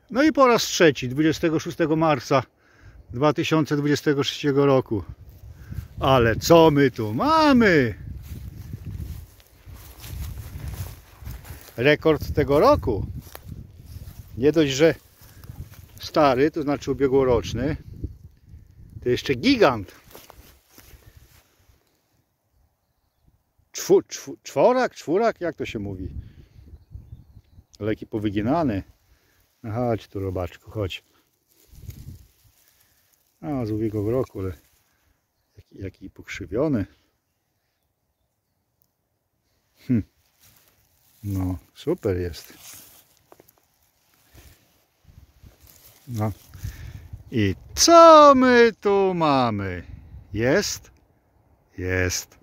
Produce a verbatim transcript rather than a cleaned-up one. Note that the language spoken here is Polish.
No i po raz trzeci, dwudziestego szóstego marca dwa tysiące dwudziestego trzeciego roku. Ale co my tu mamy? Rekord tego roku. Nie dość, że stary, to znaczy ubiegłoroczny, to jeszcze gigant. Czwu, czwu, czworak, czwórak, jak to się mówi? Leki powyginane. No chodź tu, robaczku, chodź. A, z ubiegłego roku, ale jaki, jaki pokrzywiony. Hm. No, super jest. No. I co my tu mamy? Jest? Jest.